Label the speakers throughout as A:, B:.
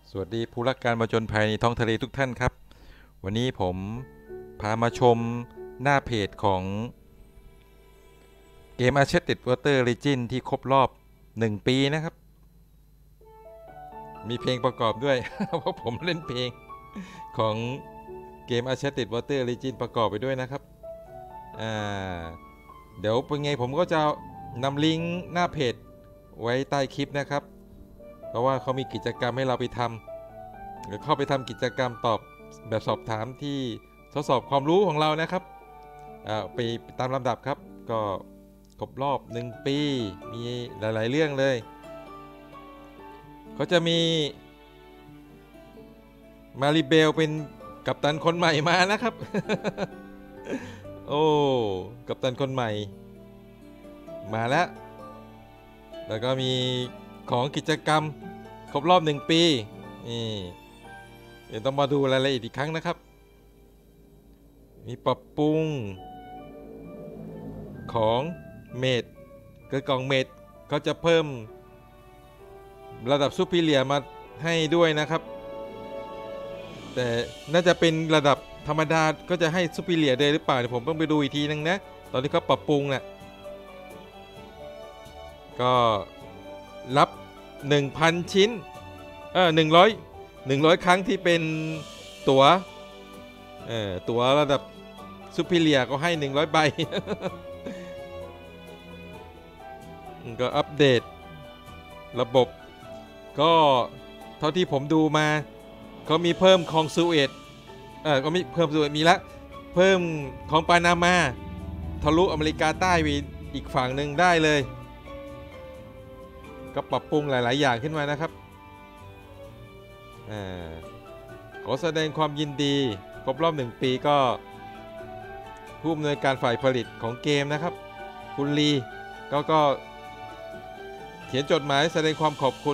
A: สวัสดีผู้รักการผจญภัยในท้องทะเลทุกท่านครับวันนี้ผมพามาชมหน้าเพจของเกม Uncharted Water Legends ที่ครบรอบ1 ปีนะครับมีเพลงประกอบด้วย เพราะผมเล่นเพลงของเกม Uncharted Water Legends ประกอบไปด้วยนะครับเดี๋ยวเป็นไงผมก็จะนำลิงก์หน้าเพจไว้ใต้คลิปนะครับเพราะว่าเขามีกิจกรรมให้เราไปทำหรือเข้าไปทำกิจกรรมตอบแบบสอบถามที่ทดสอบความรู้ของเรานะครับไปตามลำดับครับก็ครบรอบ1 ปีมีหลายๆเรื่องเลยเขาจะมีมาริเบลเป็นกัปตันคนใหม่มานะครับ โอ้กัปตันคนใหม่มาแล้วก็มีของกิจกรรมครบรอบ1 ปีนี่เดี๋ยวต้องมาดูรายละเอียดอีกครั้งนะครับมีปรับปรุงของเมดคือกล่องเมดก็จะเพิ่มระดับซูเปอร์เรียมาให้ด้วยนะครับแต่น่าจะเป็นระดับธรรมดาก็จะให้ซูเปอร์เรียเลยหรือเปล่าเดี๋ยวผมต้องไปดูอีกทีนึงนะตอนที่เขาปรับปรุงน่ะก็รับ 1,000 ชิ้น100 ครั้งที่เป็นตั๋วระดับซูเปอร์เรียก็ให้100 ใบ ก็อัปเดตระบบก็เท่าที่ผมดูมาเขามีเพิ่มของซูเอตก็มีเพิ่มซูเอตมีละเพิ่มของปานามาทะลุอเมริกาใต้ไปอีกฝั่งหนึ่งได้เลยก็ปรับปรุงหลายๆอย่างขึ้นมานะครับขอแสดงความยินดีครบรอบ1 ปีก็ผู้อำนวยการฝ่ายผลิตของเกมนะครับคุณลีก็เขียนจดหมายแสดงความขอบคุณ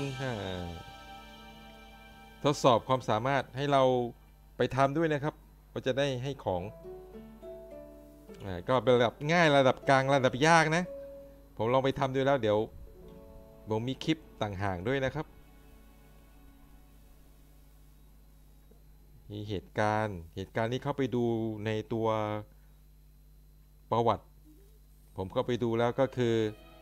A: ทดสอบความสามารถให้เราไปทำด้วยนะครับก็จะได้ให้ของก็เป็นระดับง่ายระดับกลางระดับยากนะผมลองไปทำดูแล้วเดี๋ยวผมมีคลิปต่างหากด้วยนะครับมีเหตุการณ์นี้เข้าไปดูในตัวประวัติผมเข้าไปดูแล้วก็คือ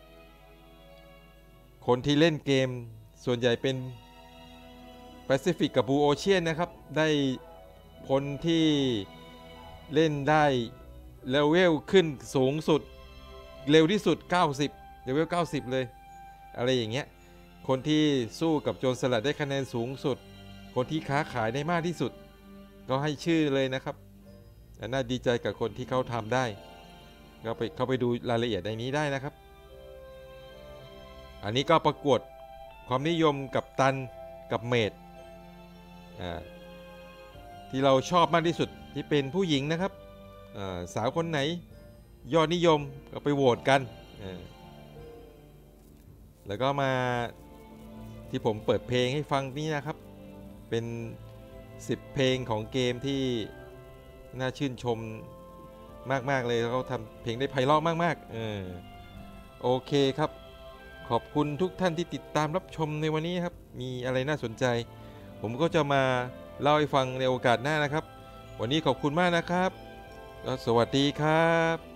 A: คนที่เล่นเกมส่วนใหญ่เป็นแปซิฟิกกับบูโอเชียนนะครับได้คนที่เล่นได้เลเวลขึ้นสูงสุดเร็วที่สุด90เลเวล90เลยอะไรอย่างเงี้ยคนที่สู้กับโจรสลัดได้คะแนนสูงสุดคนที่ค้าขายได้มากที่สุดก็ให้ชื่อเลยนะครับน่าดีใจกับคนที่เขาทำได้ก็เข้าไปดูรายละเอียดในนี้ได้นะครับอันนี้ก็ประกวดความนิยมกับตันกับเมดที่เราชอบมากที่สุดที่เป็นผู้หญิงนะครับสาวคนไหนยอดนิยมก็ไปโหวตกันแล้วก็มาที่ผมเปิดเพลงให้ฟังนี่นะครับเป็น10 เพลงของเกมที่น่าชื่นชมมากๆเลยเขาทำเพลงได้ไพเราะมากๆโอเคครับขอบคุณทุกท่านที่ติดตามรับชมในวันนี้ครับมีอะไรน่าสนใจผมก็จะมาเล่าให้ฟังในโอกาสหน้านะครับวันนี้ขอบคุณมากนะครับสวัสดีครับ